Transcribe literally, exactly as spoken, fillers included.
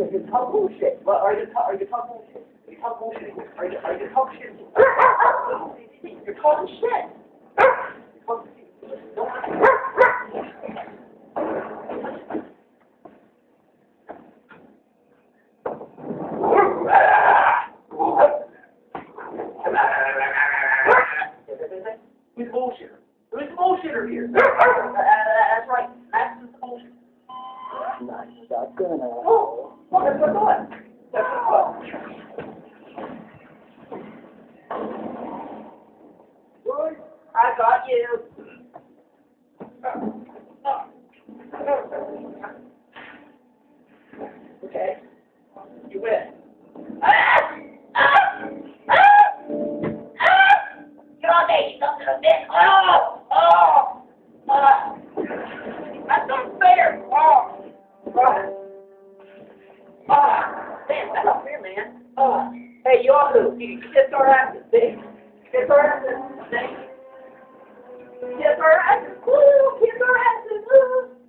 you talk bullshit. Well, are you talk? Are you talk bullshit? Are you talk bullshit? Are you are you talk shit? You're talking shit. You're talking shit. Don't Who's the bullshitter? Who's the bullshitter here? Uh, that's right. That's the bullshit. Not stuck gonna. Oh, well, that's what I thought. That's what I thought. Good. I got you. Okay. You win. Ah! Ah! Ah! Get on there, you son of a bitch! Oh! Oh! Uh, that's not fair! Oh! Oh! Oh! Damn, that's not fair, man. Oh! Hey, Yahoo! You kiss our asses, see? Kiss our asses, see? Kiss our asses! Woo! Kiss our asses! Woo!